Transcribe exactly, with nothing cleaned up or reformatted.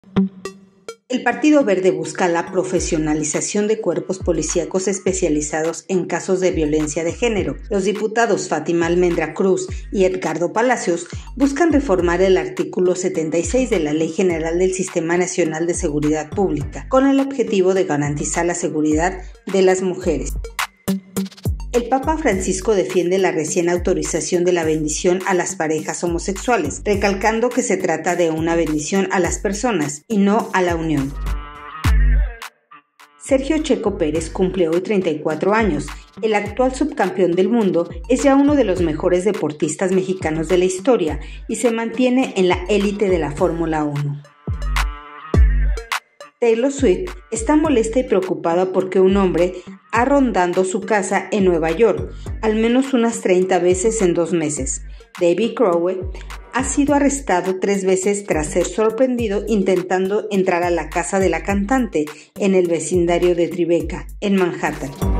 El Partido Verde busca la profesionalización de cuerpos policíacos especializados en casos de violencia de género. Los diputados Fátima Almendra Cruz y Edgardo Palacios buscan reformar el artículo setenta y seis de la Ley General del Sistema Nacional de Seguridad Pública, con el objetivo de garantizar la seguridad de las mujeres. El Papa Francisco defiende la recién autorización de la bendición a las parejas homosexuales, recalcando que se trata de una bendición a las personas y no a la unión. Sergio Checo Pérez cumple hoy treinta y cuatro años. El actual subcampeón del mundo es ya uno de los mejores deportistas mexicanos de la historia y se mantiene en la élite de la Fórmula uno. Taylor Swift está molesta y preocupada porque un hombre ha rondado su casa en Nueva York al menos unas treinta veces en dos meses. David Crowell ha sido arrestado tres veces tras ser sorprendido intentando entrar a la casa de la cantante en el vecindario de Tribeca, en Manhattan.